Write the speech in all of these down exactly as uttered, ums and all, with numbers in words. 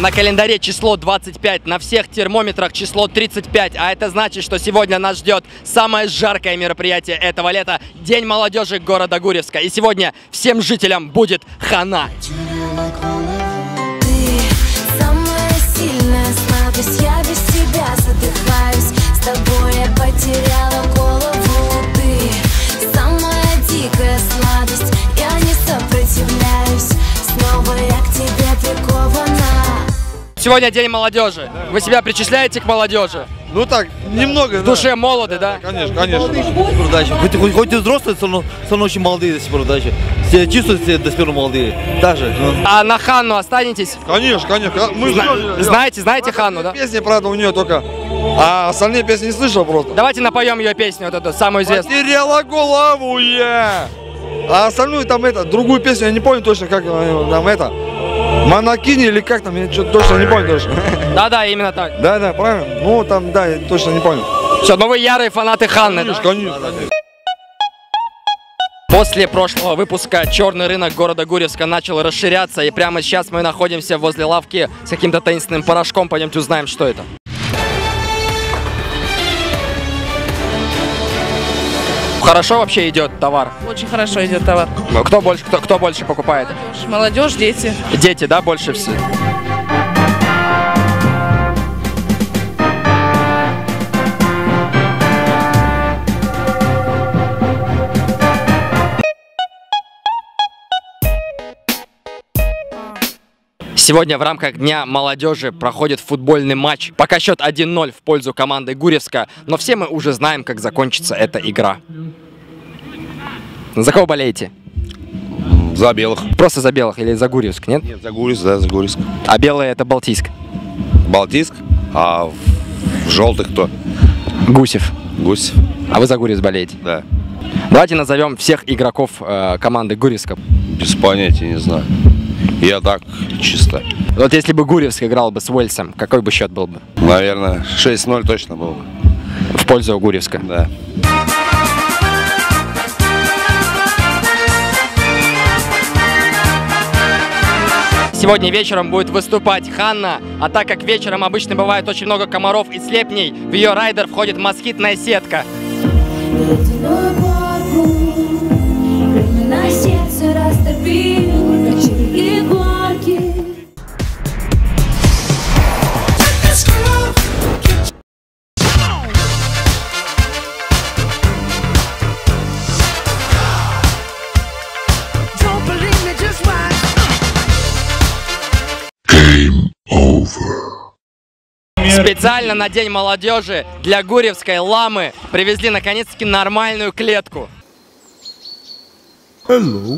На календаре число двадцать пять, на всех термометрах число тридцать пять, а это значит, что сегодня нас ждет самое жаркое мероприятие этого лета – День молодежи города Гурьевска. И сегодня всем жителям будет хана. Ты самая сильная слабость, я без тебя задыхаюсь, с тобой я потеряла голову. Ты самая дикая сладость, я не сопротивляюсь, снова я к тебе прикована. Сегодня День молодежи. Вы себя причисляете к молодежи? Ну так, немного. В душе молоды, да? Конечно, конечно. Хоть, хоть, хоть и взрослые, все равно, все равно очень молодые до сих пор дальше. Все чувствуют себя до сих пор молодые. Даже. Ну. А на Ханну останетесь? Конечно, конечно. Мы Зна ждем, знаете, знаете Ханну, да? Песни, правда, у нее только. А остальные песни не слышал просто. Давайте напоем ее песню, вот эту, самую известную. Потеряла голову я. А остальную там это, другую песню, я не помню точно, как там это. Монокини или как там, я что-то точно не помню точно. Да-да, именно так. Да-да, правильно. Ну там, да, я точно не помню. Все, ну вы ярые фанаты Ханны, Конечно, да? конечно. После прошлого выпуска черный рынок города Гурьевска начал расширяться, и прямо сейчас мы находимся возле лавки с каким-то таинственным порошком. Пойдемте узнаем, что это. Хорошо вообще идет товар? Очень хорошо идет товар. Кто больше, кто, кто больше покупает? Молодежь, молодежь, дети. Дети, да, больше всего? Сегодня в рамках Дня молодежи проходит футбольный матч. Пока счет один ноль в пользу команды Гурьевска, но все мы уже знаем, как закончится эта игра. За кого болеете? За белых. Просто за белых или за Гурьевск, нет? Нет, за Гурьевск, да, за Гурьевск. А белые это Балтийск. Балтийск, а в, в желтых кто? Гусев. Гусь. А вы за Гурьевск болеете? Да. Давайте назовем всех игроков э, команды Гурьевска. Без понятия, не знаю. Я так, чисто. Вот если бы Гурьевск играл бы с Уэльсом, какой бы счет был бы? Наверное, шесть ноль точно был бы. В пользу Гурьевска. Да. Сегодня вечером будет выступать Ханна, а так как вечером обычно бывает очень много комаров и слепней, в ее райдер входит москитная сетка. Специально на День молодежи для гурьевской ламы привезли наконец-таки нормальную клетку. Hello.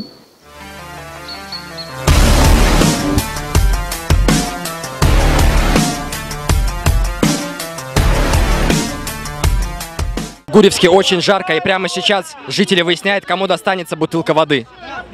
В Гурьевске очень жарко, и прямо сейчас жители выясняют, кому достанется бутылка воды.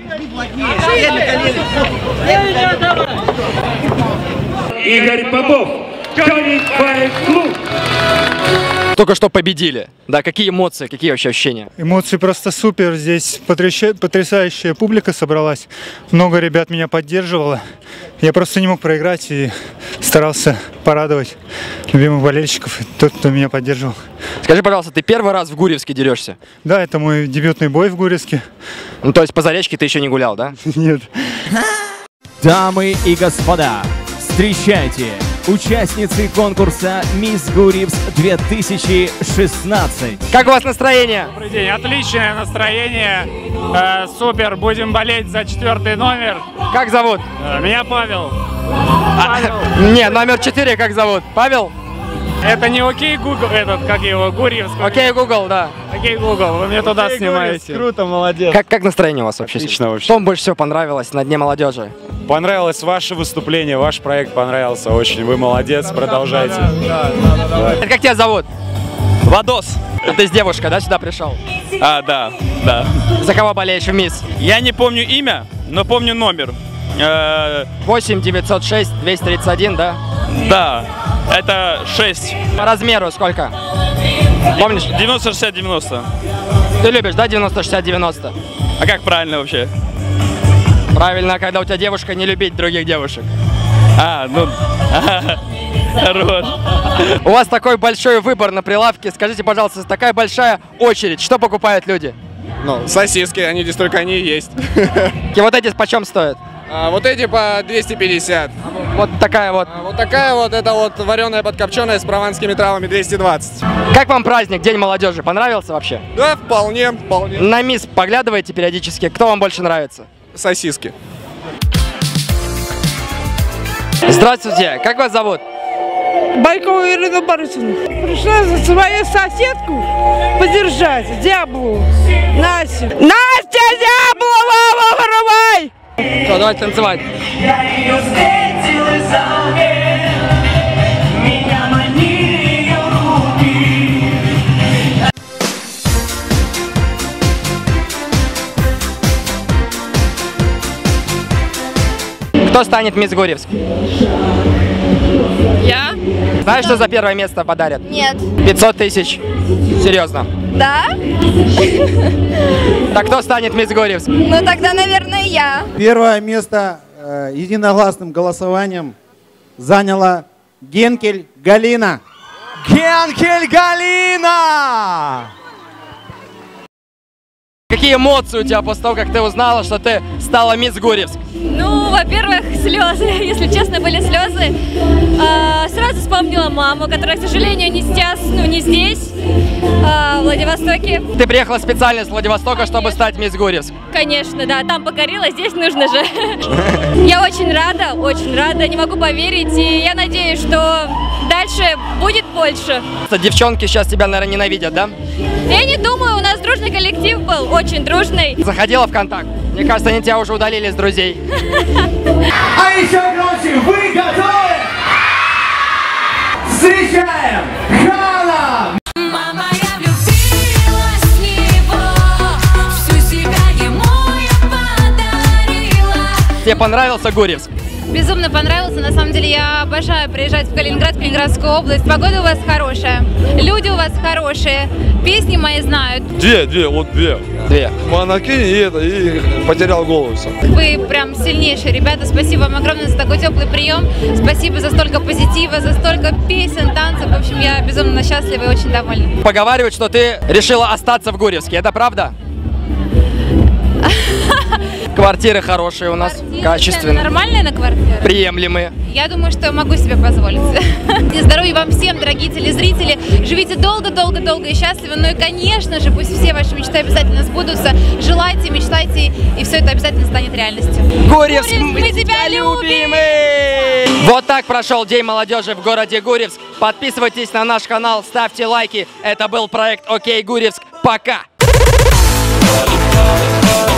Игорь Попов, Камень Файт Клуб. Только что победили. Да, какие эмоции, какие вообще ощущения? Эмоции просто супер. Здесь потрясающая публика собралась. Много ребят меня поддерживало. Я просто не мог проиграть и старался порадовать любимых болельщиков, тот, кто меня поддерживал. Скажи, пожалуйста, ты первый раз в Гурьевске дерешься? Да, это мой дебютный бой в Гурьевске. Ну, то есть по Заречке ты еще не гулял, да? Нет. Дамы и господа, встречайте участницы конкурса «Мисс Гурьевск две тысячи шестнадцать». Как у вас настроение? Добрый день, отличное настроение, э, супер, будем болеть за четвертый номер. Как зовут? Э, меня Павел. А, Павел. Не, номер четыре как зовут? Павел? Это не окей Google, этот, как его, Гурьевск. Окей Google, да. Окей Google, вы мне туда Окей, снимаете. Гурьевск, круто, молодец. Как, как настроение у вас вообще? Отлично вообще. Что вам больше всего понравилось на Дне молодежи? Понравилось ваше выступление, ваш проект понравился очень. Вы молодец, продолжайте. Да, да, да, да. Это как тебя зовут? Владос. А ты с девушкой, да, сюда пришел? А, да, да. За кого болеешь в МИС? Я не помню имя, но помню номер. Э, восемь девятьсот шесть двести тридцать один, да? Да, это шесть. По размеру сколько? Помнишь? девяносто шестьдесят девяносто. Ты любишь, да, девяносто шестьдесят девяносто? А как правильно вообще? Правильно, когда у тебя девушка, не любить других девушек. А, ну... Хорош. У вас такой большой выбор на прилавке. Скажите, пожалуйста, такая большая очередь. Что покупают люди? Ну, сосиски, они здесь только они и есть. И вот эти почем стоят? А, вот эти по двести пятьдесят. Вот такая вот. А, вот такая вот, это вот вареная подкопченая с прованскими травами двести двадцать. Как вам праздник, День молодежи? Понравился вообще? Да, вполне, вполне. На мисс поглядываете периодически. Кто вам больше нравится? Сосиски. Здравствуйте, как вас зовут? Байкова Ирина Борисовна. Пришла за свою соседку поддержать, Дяблу, Настю. Настя Дяблова, вырывай! Что, давайте танцевать. Кто станет мисс Гурьевск? Я? Знаешь, что за первое место подарят? Нет. пятьсот тысяч. Серьезно. Да? Так кто станет мисс Гурьевск? Ну тогда, наверное, я. Первое место э, единогласным голосованием заняла Генкель Галина. Генкель Галина! Какие эмоции у тебя после того, как ты узнала, что ты стала мисс Гурьевск? Ну, во-первых, слезы, если честно, были слезы. А, сразу вспомнила маму, которая, к сожалению, не сейчас, ну, не здесь, а, в Владивостоке. Ты приехала специально с Владивостока, чтобы стать мисс Гурьевск? Конечно, да, там покорила, здесь нужно же. Я очень рада, очень рада, не могу поверить, и я надеюсь, что дальше будет больше. Девчонки сейчас тебя, наверное, ненавидят, да? Я не думаю, у нас дружный коллектив был, очень дружный. Заходила в контакт? Мне кажется, они тебя уже удалили с друзей. А еще громче, вы готовы? Встречаем Хана! Мама, я влюбилась в него, всю себя ему я подарила. Тебе понравился Гурьевск? Безумно понравился. На самом деле я обожаю приезжать в Калининград, в Калининградскую область. Погода у вас хорошая, люди у вас хорошие, песни мои знают. Две, две, вот две. Две. Монокини и это, и потерял голову. Все. Вы прям сильнейшие ребята. Спасибо вам огромное за такой теплый прием. Спасибо за столько позитива, за столько песен, танцев. В общем, я безумно счастлива и очень довольна. Поговаривают, что ты решила остаться в Гурьевске. Это правда? Квартиры хорошие у нас, Квартиры, качественные. Нормальные на квартиры? Приемлемые. Я думаю, что могу себе позволить. Здоровья вам всем, дорогие телезрители. Живите долго-долго-долго и счастливо. Ну и, конечно же, пусть все ваши мечты обязательно сбудутся. Желайте, мечтайте, и все это обязательно станет реальностью. Гурьевск, мы тебя любим! Вот так прошел День молодежи в городе Гурьевск. Подписывайтесь на наш канал, ставьте лайки. Это был проект «Окей, Гурьевск». Пока!